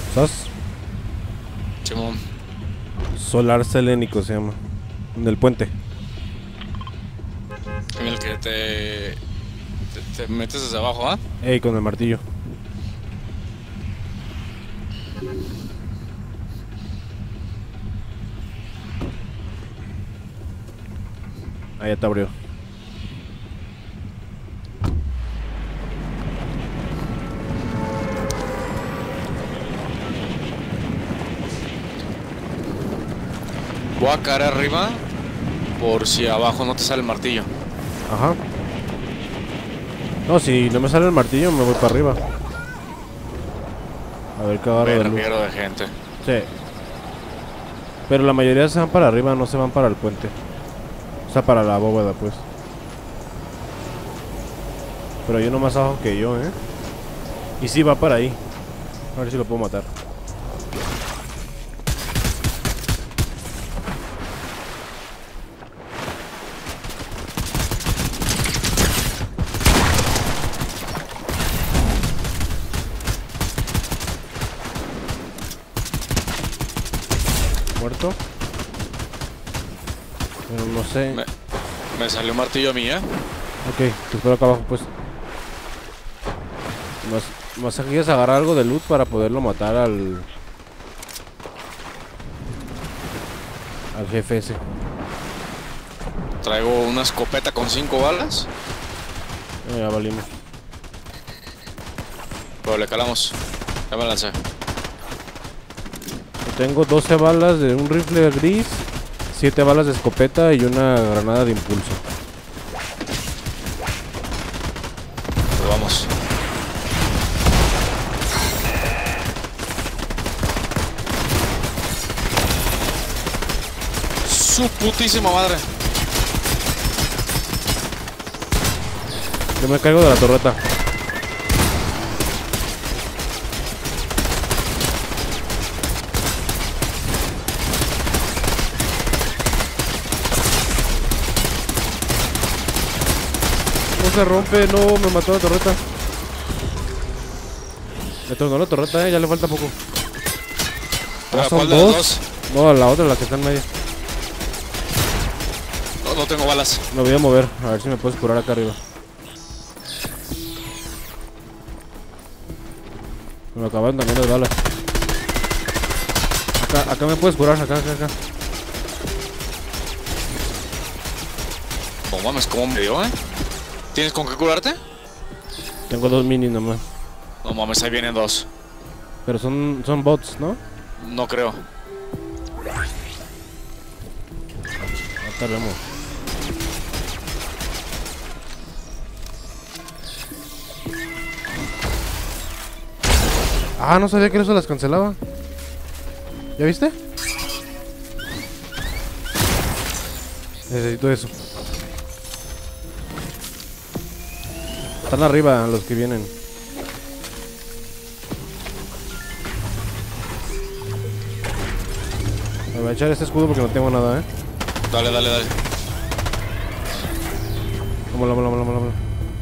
¿Sabes? Simón. Solar selénico se llama. Del puente. En el que te metes desde abajo, ¿ah? Ey, con el martillo. Ahí ya te abrió. Voy a caer arriba por si abajo no te sale el martillo. Ajá. No, si no me sale el martillo me voy para arriba. A ver qué agarro de luz. Verguero de gente. Sí. Pero la mayoría se van para arriba, no se van para el puente. O sea, para la bóveda, pues. Pero hay uno más abajo que yo, ¿eh? Y sí, va para ahí. A ver si lo puedo matar. Muerto. Pero no sé. Me salió un martillo a mí, ¿eh? Ok, te espero acá abajo, pues. Más aquí es agarrar algo de loot para poderlo matar al jefe ese. Traigo una escopeta con 5 balas. Ya valimos. Pero le calamos. Ya me lancé. Tengo 12 balas de un rifle gris, 7 balas de escopeta y una granada de impulso. Pues vamos. Su putísima madre. Yo me caigo de la torreta. No se rompe, no, me mató la torreta. Me tronó la torreta, ya le falta poco. ¿Pero ¿Son cuál de las dos? dos? No, la otra, la que está en medio. No tengo balas. Me voy a mover, a ver si me puedes curar acá arriba. Me acabaron también las balas. Acá me puedes curar, acá. No mames, ¿cómo me dio, eh? ¿Tienes con qué curarte? Tengo 2 minis nomás. No mames, ahí vienen 2. Pero son bots, ¿no? No creo. Acá vemos. Ah, no sabía que eso las cancelaba. ¿Ya viste? Necesito eso. Están arriba los que vienen. Me voy a echar este escudo porque no tengo nada, ¿eh? Dale. Vámonos.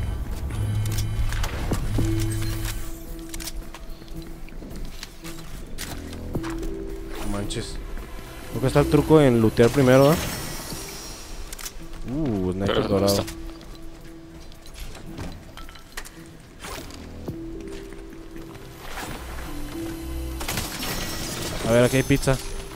No manches. Creo que está el truco en lootear primero, ¿eh? Sniper Pero dorado. está. A ver, aquí hay pizza.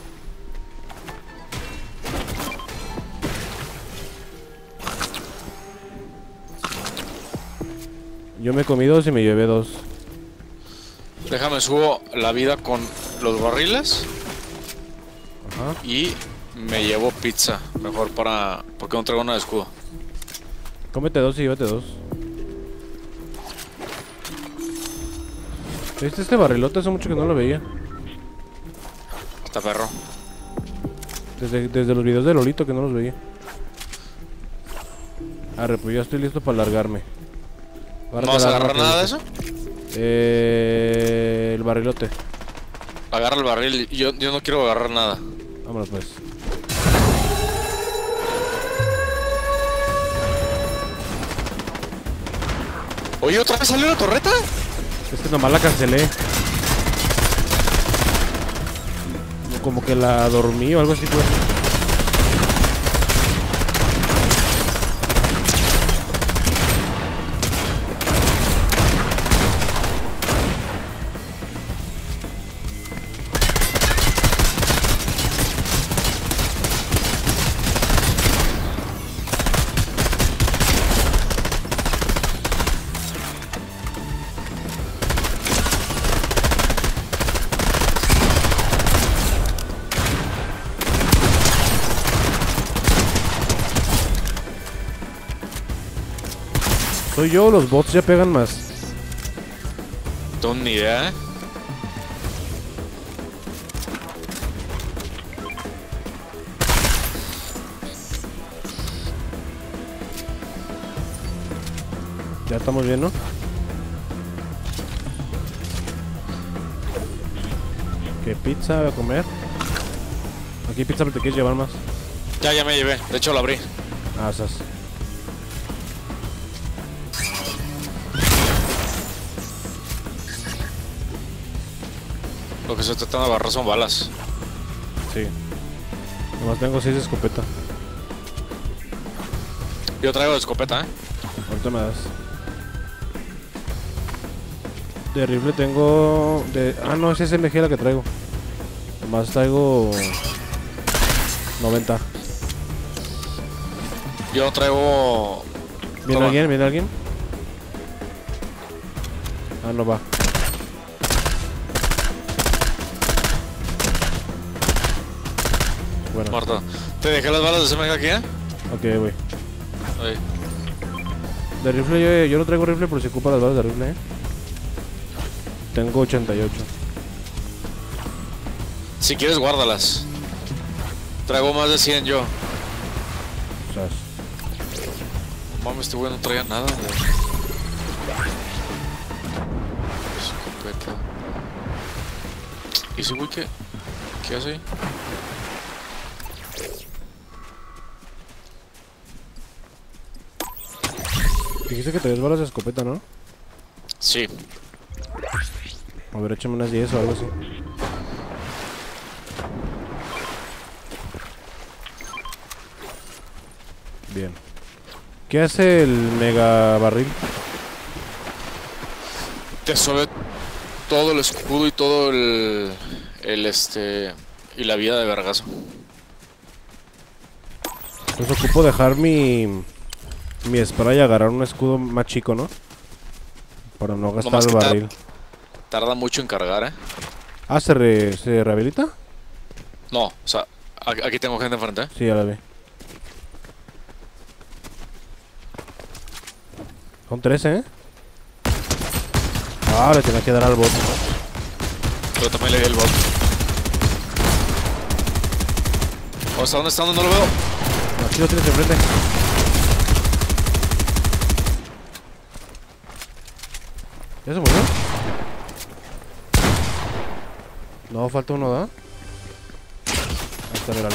Yo me comí 2 y me llevé 2. Déjame subo la vida con los barriles. Ajá. Y me llevo pizza. Mejor para... porque no traigo una de escudo. Cómete 2 y llévate 2. ¿Viste este barrilote? Hace mucho que no lo veía. Está perro. Desde los videos de Lolito que no los veía. Arre, pues ya estoy listo para largarme. ¿No vas a agarrar nada de eso? El barrilote. Agarra el barril. Yo no quiero agarrar nada. Vámonos pues. Oye, ¿otra vez salió la torreta? Es que nomás la cancelé. Como que la dormí o algo así, pues. ¿Soy yo o los bots ya pegan más? Tengo ni idea, ¿eh? Ya estamos bien, ¿no? ¿Qué pizza voy a comer? Aquí pizza, pero te quieres llevar más. Ya me llevé. De hecho, la abrí. Ah, esas. Lo que se trata de agarrar son balas. Sí. Nomás tengo 6 de escopeta. Yo traigo escopeta, ¿eh? Ahorita me das. De rifle tengo... Ah, no, es SMG la que traigo. Nomás traigo... 90. Yo traigo... ¿Viene Toma. alguien? ¿Viene alguien? Ah, no va. Bueno. Muerto. Te dejé las balas de SMG aquí, ¿eh? Ok, güey. Ahí. De rifle yo no traigo rifle por si ocupa las balas de rifle, ¿eh? Tengo 88. Si quieres, guárdalas. Traigo más de 100 yo. O sea, Mames, este güey no traía nada de... Escopeta. ¿Y ese güey qué hace? dijiste que traías balas de escopeta, ¿no? Sí. A ver, échame unas 10 o algo así. Bien. ¿Qué hace el mega barril? Te sube todo el escudo y todo y la vida de vergazo. Pues ocupo dejar mi spray y agarrar un escudo más chico, ¿no? Para no gastar Nomás el que barril. Tarda mucho en cargar, ¿eh? Ah, ¿se rehabilita? No, o sea, aquí tengo gente enfrente, ¿eh? Sí, ya la vi. Son 13, ¿eh? Ah, le tenía que dar al bot. Pero también le di el bot. O sea, ¿dónde está? No lo veo. Aquí lo tienes enfrente. ¿Ya se murió? No, falta uno, ¿da? Ahí está, míralo.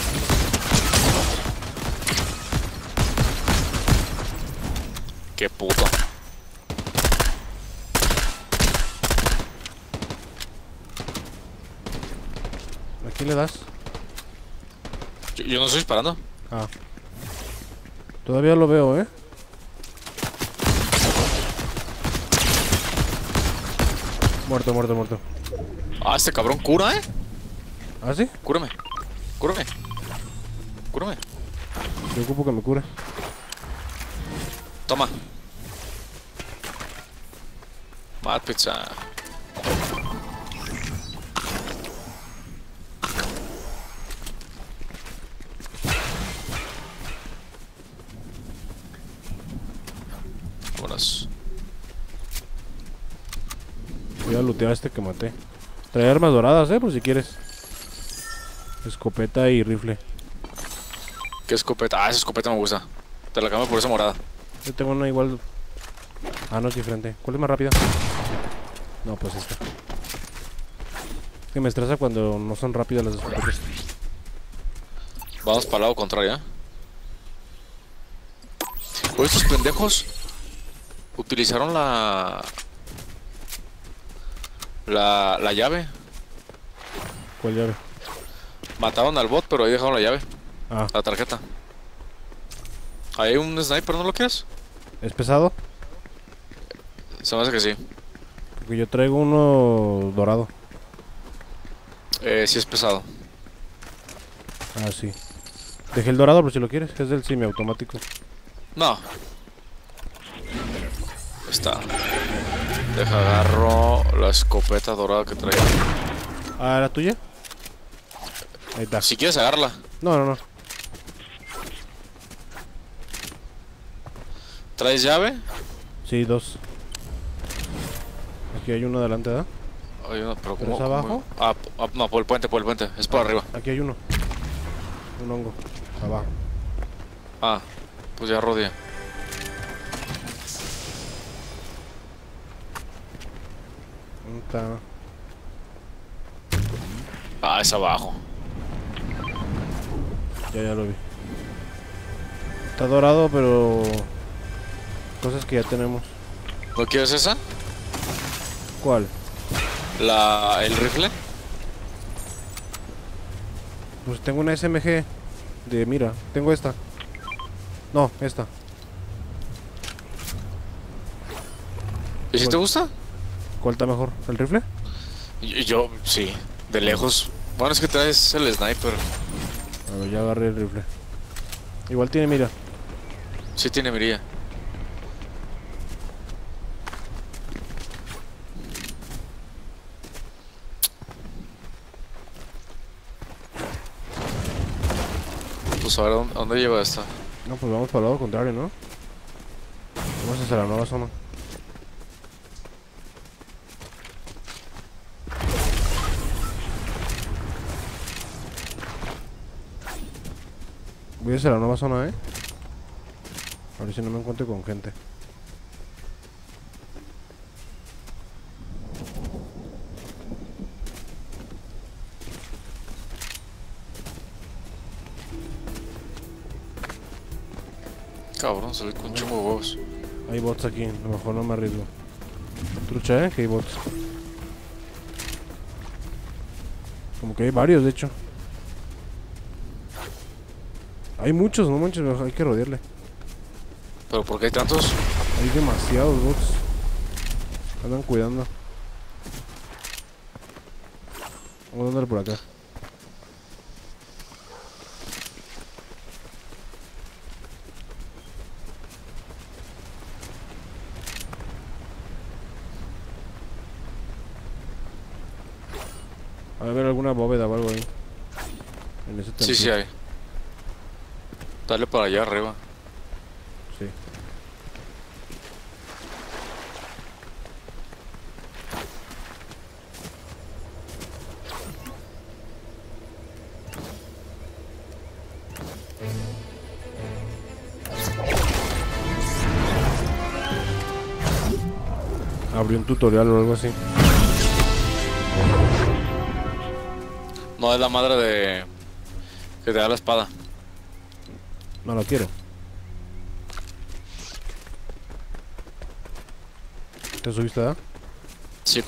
Qué puto. ¿A quién le das? Yo no estoy disparando. Ah. Todavía lo veo, ¿eh? Muerto, muerto, muerto. Ah, este cabrón cura, ¿eh? ¿Ah, sí? Cúrame. Cúrame. Cúrame. Yo ocupo que me cure. Toma. Mad pizza. Vámonos. Voy a lootear a este que maté. Trae armas doradas, por si quieres. Escopeta y rifle. ¿Qué escopeta? Ah, esa escopeta me gusta. Te la cambio por esa morada. Yo tengo una igual. Ah, no, es diferente. ¿Cuál es más rápida? No, pues esta. Es que me estresa cuando no son rápidas las escopetas. Vamos para el lado contrario, ¿eh? Oye, estos pendejos utilizaron la llave. ¿Cuál llave? Mataron al bot, pero ahí dejaron la llave. Ah, La tarjeta. Hay un sniper, ¿no lo quieres? ¿es pesado? Se me hace que sí. Porque yo traigo uno dorado. Sí es pesado. Ah, sí. Dejé el dorado por si lo quieres. Es del semiautomático. No. Está. Deja agarro la escopeta dorada que traía. Ah, ¿era tuya? Ahí está. Si quieres agarrarla. No, no, no. ¿Traes llave? Sí, dos. Aquí hay uno adelante, ¿verdad? Hay una, pero ¿Pero ¿cómo? es abajo? No, por el puente, por el puente. Es por arriba. Aquí hay uno. Un hongo. Abajo. Ah, pues ya rodea. ¿Dónde está? Ah, es abajo. Ya lo vi. Está dorado, pero... cosas que ya tenemos. ¿No quieres esa? ¿Cuál? ¿El rifle? Pues tengo una SMG de mira. Tengo esta. No, esta. ¿Y si te gusta? ¿Cuál está mejor? ¿El rifle? Yo, sí. De lejos. Bueno, es que traes el sniper. A ver, ya agarré el rifle. Igual tiene mira. Sí tiene mirilla. Pues a ver, ¿a dónde lleva esta? No, pues vamos para el lado contrario, ¿no? Vamos hacia la nueva zona. Voy hacia la nueva zona, A ver si no me encuentro con gente. Cabrón, se ve con chungo de huevos. Hay bots aquí, a lo mejor no me arriesgo. Trucha, que hay bots. Como que hay varios, de hecho. Hay muchos, no manches, hay que rodearle. ¿Pero por qué hay tantos? Hay demasiados bots. Andan cuidando. Vamos a andar por acá. A ver alguna bóveda o algo ahí. En ese templo. Sí hay. Dale para allá arriba. Sí. Abrió un tutorial o algo así. No es la madre de... que te da la espada. No la quiero. ¿Te subiste, verdad? Sí.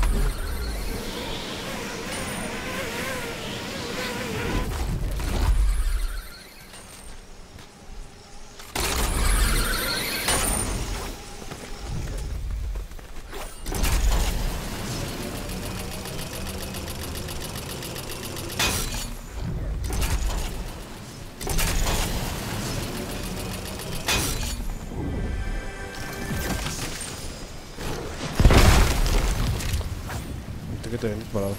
Viste que te ven disparado.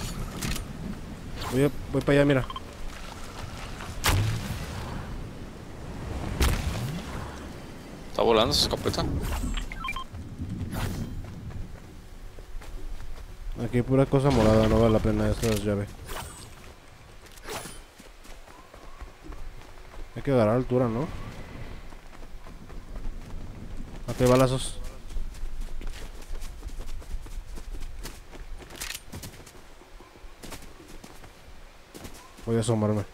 Voy para allá, mira. Está volando esa escopeta. Aquí hay pura cosa morada, no vale la pena estas llaves. Hay que agarrar altura, ¿no? Aquí hay balazos. Voy a asomarme.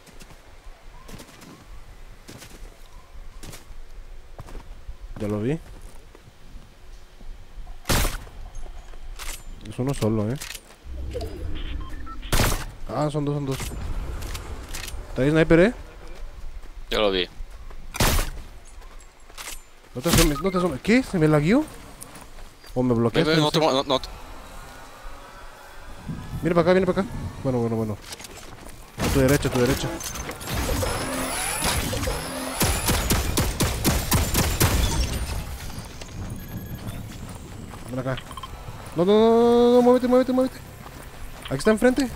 Ya lo vi. Es uno solo, Ah, son dos, son dos. ¿Traes sniper, Ya lo vi. No te asomes, no te asomes. ¿Qué? ¿Se me lagueó? ¿O me Ven, bloqueaste? ven, No sé. no. Viene para acá, viene para acá. Bueno. A tu derecha, a tu derecha. Ven acá. No, muévete. Aquí está enfrente.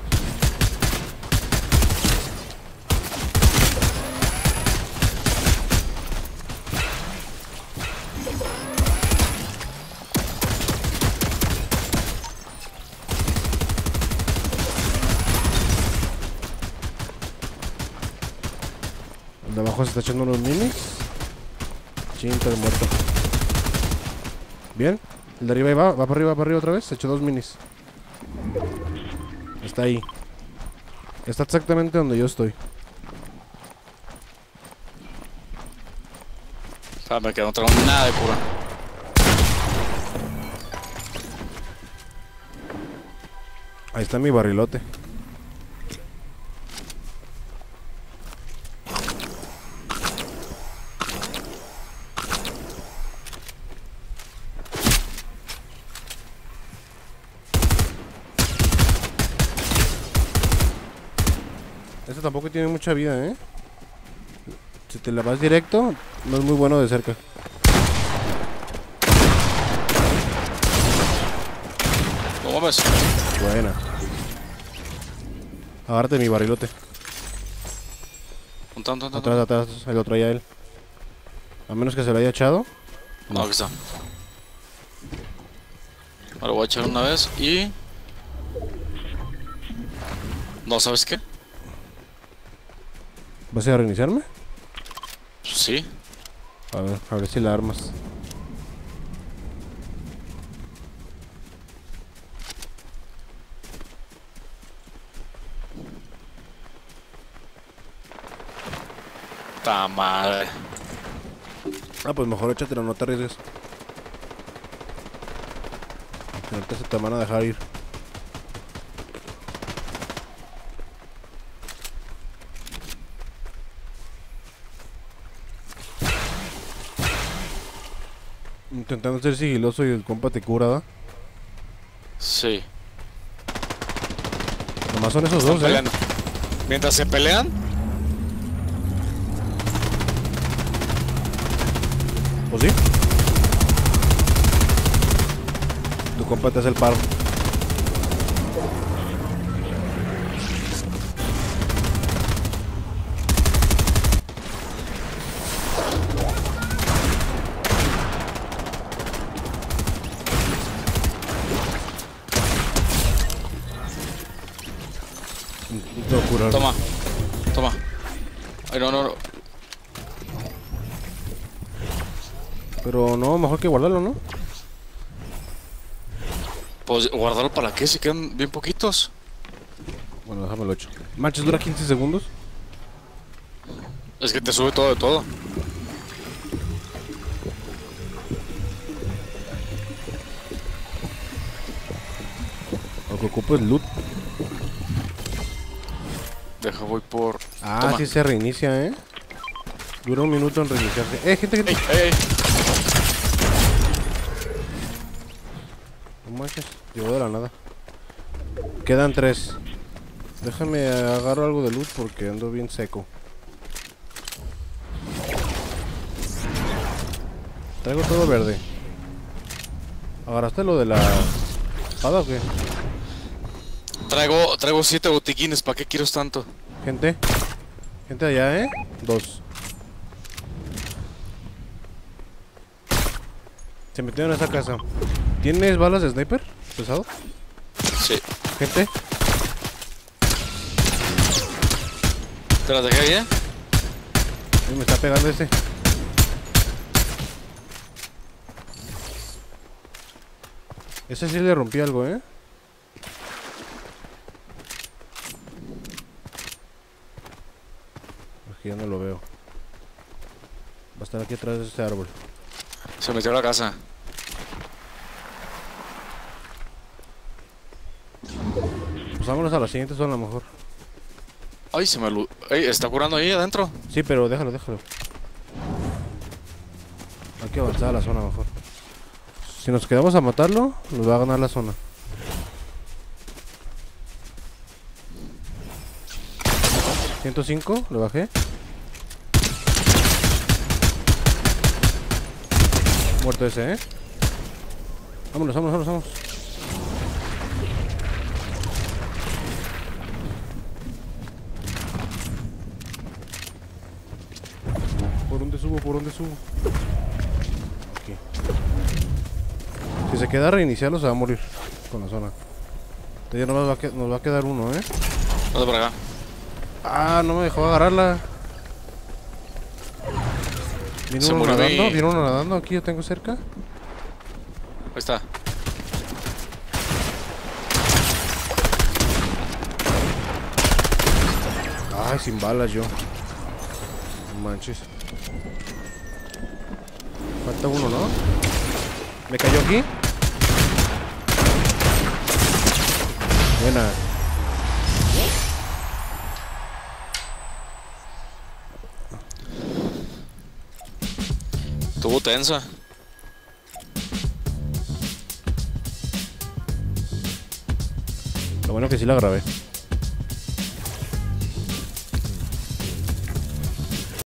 El de abajo se está echando unos minis. Chinta de muerto. Bien. El de arriba ahí va para arriba otra vez. Se echó 2 minis. Está ahí. Está exactamente donde yo estoy. Espérame que no tengo nada de cura. Ahí está mi barrilote. Este tampoco tiene mucha vida, ¿eh? Si te la vas directo, no es muy bueno de cerca. No mames. Buena. Agárrate mi barrilote. Un Atrás, el otro allá él. A menos que se lo haya echado. No, aquí está. Ahora voy a echar una vez y... No, ¿sabes qué? ¿Vas a ir a reiniciarme? Sí. A ver si la armas. Ta madre. Ah, pues mejor échatelo, no te arriesgues. Que ahorita se te van a dejar ir. Intentando ser sigiloso y el compa te cura, ¿da? Sí. Nomás son esos Están dos, peleando. Mientras se pelean, ¿O sí? Tu compa te hace el paro. Intento curar. toma. Ay, no. Pero no, mejor que guardarlo, ¿no? Pues guardarlo para qué, si quedan bien poquitos. Bueno, déjamelo hecho. Manches, dura 15 segundos. Es que te sube todo de todo. Lo que ocupo es loot. Deja, voy por... Ah, Toma. sí se reinicia, ¿eh? Dura un minuto en reiniciarse. Gente. ¡Ey! No manches, llegó de la nada. Quedan 3. Déjame agarro algo de loot porque ando bien seco. Traigo todo verde. ¿Agarraste lo de la espada o qué? Traigo 7 botiquines, ¿para qué quiero tanto? Gente allá, ¿eh? 2. Se metieron a esa casa. ¿Tienes balas de sniper? ¿Pesado? Sí. Gente. ¿Te las dejé ahí, eh? Uy, me está pegando ese. Ese sí le rompí algo, ¿eh? Aquí ya no lo veo. Va a estar aquí atrás de este árbol. Se metió a la casa. Pues vámonos a la siguiente zona, a lo mejor. Ay, se me... Ey, está curando ahí adentro. Sí, pero déjalo, déjalo. Hay que avanzar a la zona mejor. Si nos quedamos a matarlo, nos va a ganar la zona. ¿105? Le bajé. Muerto ese, Vámonos, vámonos, vámonos, vámonos. ¿Por dónde subo? ¿Por dónde subo? Aquí. Si se queda a reiniciarlo, se va a morir con la zona. Ya nos va a quedar uno, Vamos por acá. Ah, no me dejó agarrarla. Viene Se uno murió nadando, mi- viene uno nadando. Aquí yo tengo cerca. Ahí está. Ay, sin balas yo. No manches. Falta uno, ¿no? ¿Me cayó aquí? Buena. Estuvo tensa. Lo bueno que sí la grabé.